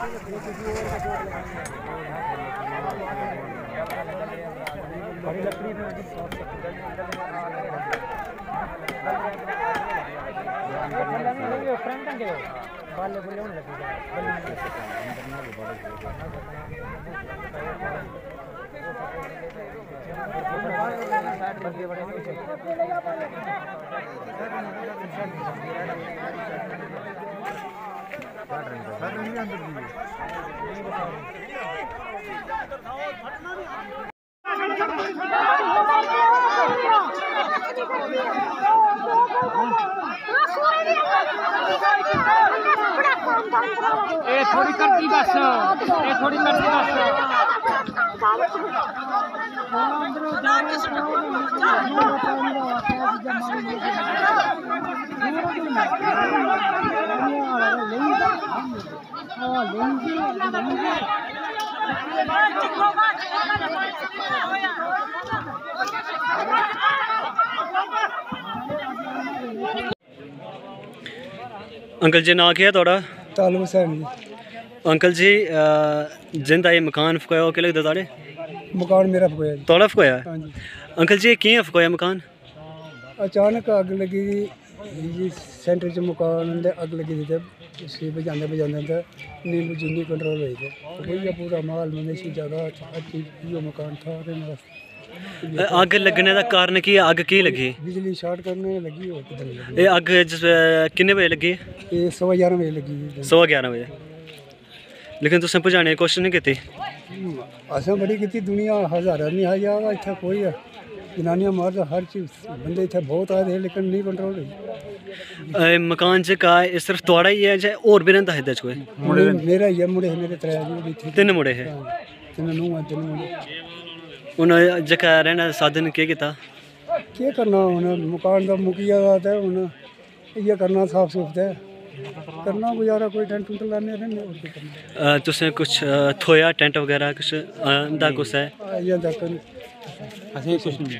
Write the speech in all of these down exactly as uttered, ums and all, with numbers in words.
बड़ी लकड़ी में फ्रंट के बाले बुले होने लगे ए थोड़ी करती बस ए थोड़ी करती बस अंकल जी ना क्या थोड़ा तालुक हुसैन जी। अंकल जी जिंदा ये मकान फकोया हो के लगदा तारे मकान मेरा फकोया जी। थोड़ा फकोया? हाँ जी। अंकल जी कियां फकोया मकान? अचानक अग लगी जी सेंटर च मकान अंदर अग लगी थी उसी बजाते बजाते नींबू चीनी कंट्रोल हुई थे भैया पूरा माल मवेशी जगह हर चीज जो मकान था अग लगने का कारण की अग की लगी? बिजली शॉर्ट करने लगी और किधर लगी? ये अग किन्ने बजे लगी? ये सवा ग्यारह बजे लगी। सवा ग्यारह बजे। लेकिन तुसें भजाने की कोशिश नहीं की? असें बड़ी की दुनिया हज़ारा नहीं आई जाएगा इतना कोई जनानियां मर्द हर चीज बंदे इतने बहुत आए थे लेकिन नहीं कंट्रोल हुई। मकान च का सिर्फ थोड़ा ही है जां और भी रहिंदा है इहदे च कोई? मेरा ही है मुड़े मेरे त्रै तीन मुड़े है। तीन नूंह तीन मुड़े। हूँ जेह्का रहने दा साधन केह् कीता? केह् करना हूँ मकान का मुक्की गेदा ते हूँ इ'यै करना साफ सूफ ते करना गुजारा कोई टेंट टुंट लाने रहने और केह् करना। तुसें कुछ थ्होया टेंट वगैरह कुछ आंदा कुछ है? इ'यै तक असें कुछ नहीं।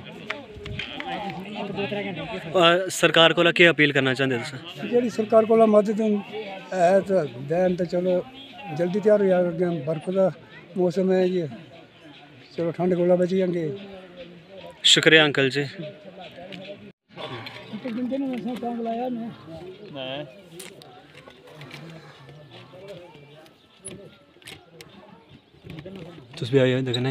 सरकार कोला केह् अपील करना चाहंदे तुस? जेह्ड़ी सरकार कोला मदद है ते देन ते चलो जल्दी त्यार हो जाएगा बर्फ का मौसम है ये चलो ठंड कोला बची जाएंगे। शुक्रिया अंकल जी। तुस भी आए देखने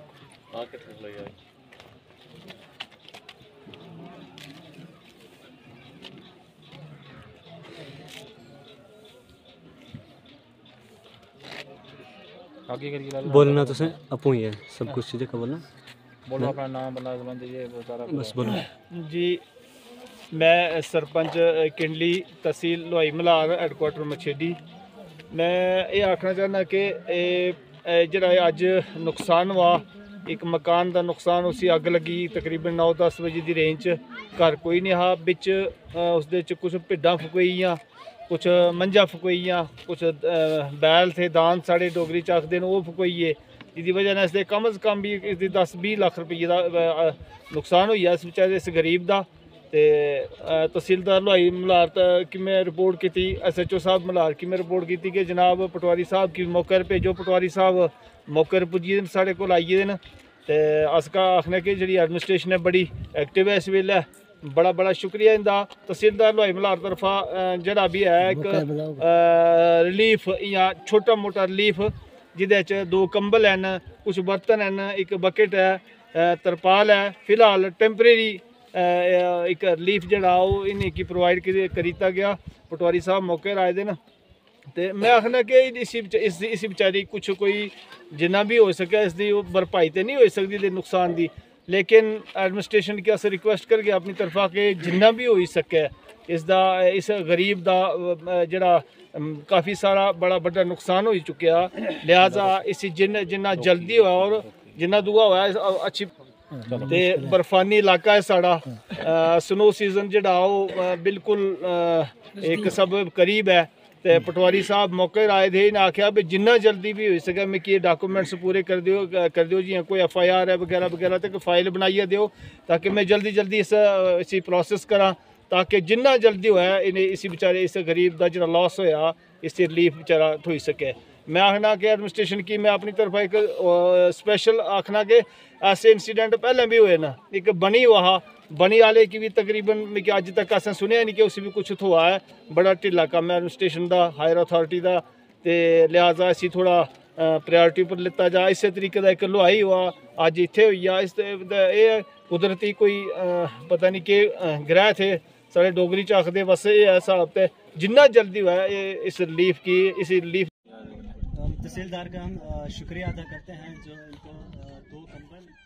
बोलना तुसें आपू ही है सब कुछ चीज़ें का बोलना। बोलो अपना नाम बंदा ये वो सारा बस बोलो जी। मैं सरपंच किंडली तहसील लोहाई मल्हार हैडकुआटर मछेडी। मैं ये आखना चाहना कि जेह्ड़ा अज नुकसान हुआ एक मकान का नुकसान उसी अग लगी तकरीबन नौ दस बजे की रेंज च घर कोई नहीं हा बिच उसदे च कुछ भिड्डां फकोइयां कुछ मंझां फकोइयां कुछ बैल थे दान साढ़े डोगरी च आखदे न ओह् फकोइये जिसदी वजह ने इसदे कम अज़ कम भी इसदी दस बीह् लक्ख रुपये का नुकसान होई इस बेचारे इस गरीब का। ते तहसीलदार लोहाई मल्हार कि मैं रिपोर्ट की एस एच ओ साहब मल्हार की मैं रिपोर्ट की कि जनाब पटवारी साहब की मौके पर भेजो। पटवारी साहब मौके पर पुज्जी गेदे साढ़े कोल आई गेदे न ते अस आखने कि जी एडमिनिस्ट्रेशन है बड़ी एक्टिव है इस वेल्लै बड़ा बड़ा शुक्रिया इंदा। तहसीलदार लोहाई मल्हार तरफा जेह्ड़ा भी है एक रिलीफ या छोटा मोटा रिलीफ जिहदे च दो कंबल हैं कुछ बर्तन हैं एक बकेट है तरपाल है फिलहाल टेंपरेरी एक रिलीफ जड़ा इन्हें की प्रोवाइड करीता गया। पटवारी साहब मौके पर आए दे न ते मैं आखना कि इसी इस इसी बेचारी कुछ कोई जिन्ना भी हो सके इसकी भरपाई तो नहीं हो सकती दे नुकसान की लेकिन एडमिनिस्ट्रेशन की अस रिक्वेस्ट करगे अपनी तरफा कि जिन्ना भी हो सके इसका इस गरीब का जड़ा काफ़ी सारा बड़ा बड़ा नुकसान हो चुकिया लिहाजा इसी जिन जिन्ना जल्दी हुआ और जिन्ना दूआ हुआ अच्छी ते बर्फानी इलाका है साड़ा स्नो सीजन जड़ा बिल्कुल एक सब करीब है ते पटवारी साहब मौके पर आए थे इन्हें आख्या भी जिन्ना जल्दी भी हो सके मिगी डॉक्यूमेंट्स पूरे कर दियो कर दियो जियां कोई एफ आई आर है वगैरह वगैरह तक फाइल बनाइए दियो ताकि मैं जल्दी जल्दी इस इसी प्रोसेस करा ताकि जिन्ना जल्दी होया इन्हें इसी बेचारे इस गरीब का जो लॉस होया इससे रिलीफ बेचारा थोई सके। मैं आखना कि एडमिनिस्ट्रेशन की मैं अपनी तरफा एक स्पेशल आखना कि ऐसे इंसीडेंट पहले भी हुए ना, एक बनी हुआ हा बनी आले की भी तकरीबन मिगी अज तक असें सुनेआ नहीं कि उसी भी कुछ थोआ है। बड़ा ढिल्ला कम्म है एडमिनिस्ट्रेशन का, हायर अथॉरिटी का, ते लिहाजा इसी थोड़ा प्रायोरिटी पर लिता जा। इस तरीके का एक लोहाई हुआ अज इत्थे होई आ। इस एह् कुदरती कोई पता नहीं के ग्रह थे साढ़े डोगरी च आखदे, बस ये है हिसाब। ते जिन्ना जल्दी हुआ है इस रिलीफ की इस रिलीफ तहसीलदार का हम शुक्रिया अदा करते हैं जो इनको दो कंबल